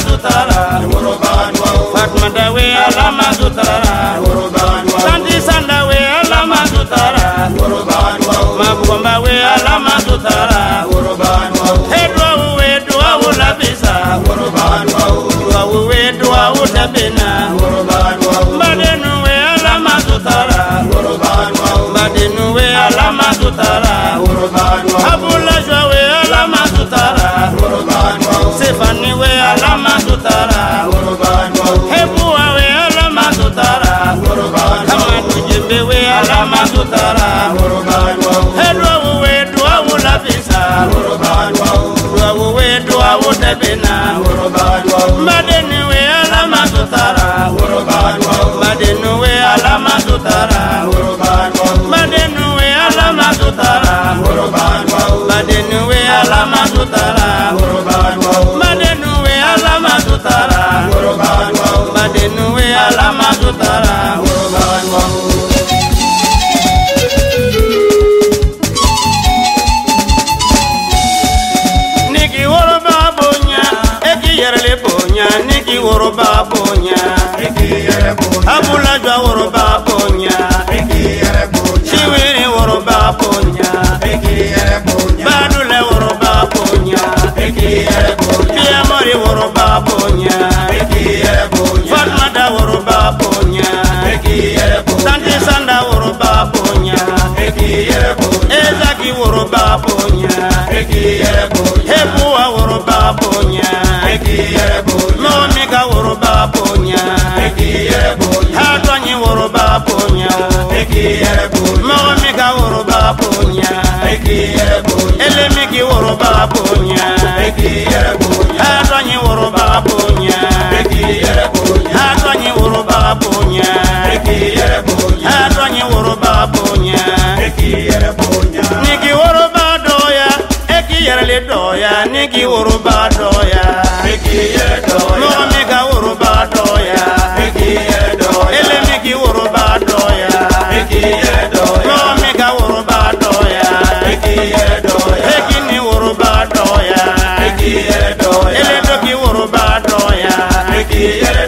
tutara Fatma dawe alama tutara Santi sandawe alama tutara Mabugomba we alama tutara Hedwa uwe dua ulabisa Dua uwe dua utabina Badenu we alama tutara Badenu we alama tutara Abula jwa we alama tutara Sefani we alama tutara Hebuwa we alama tutara Kamadu jembe we alama tutara Hedwa uwe dua ulabisa Dua uwe dua utabina Badenu we alama tutara Badenu we alama tutara Badenu we alama tutara Badenu we alama tutara Badenu we alama tutara Badenu we alama tutara Niki woroba bonya eki yerle bonya niki woroba bonya eki yere bonya Abula jwa woroba bonya eki yere bonya Chiwiri woroba bonya eki yere bonya Badule woroba bonya eki yere bonya Piamori woroba bonya eki yere bonya Fatma da woroba bonya eki yere bonya Santi sanda woroba bonya eki yere bonya Ezaki woroba bonya eki yere bonya Hebuwa woroba bonya eki yere bonya Momika woroba bonya eki yere bonya Hatwanyi woroba bonya eki yere bonya Momika woroba bonya eki yere bonya Elemiki woroba bonya eki yere bonya Hatwanyi woroba bonya eki yere bonya Hatwanyi woroba bonya eki yere bonya Hatwanyi woroba bonya eki yere bonya Niki woroba doya eki yere doya Niki woroba doya eki yere doya Momika woroba doya eki yere doya Elemiki woroba doya eki yere doya Momika woroba doya eki yere doya Ekini woroba doya eki yere doya Eledoki woroba doya eki yere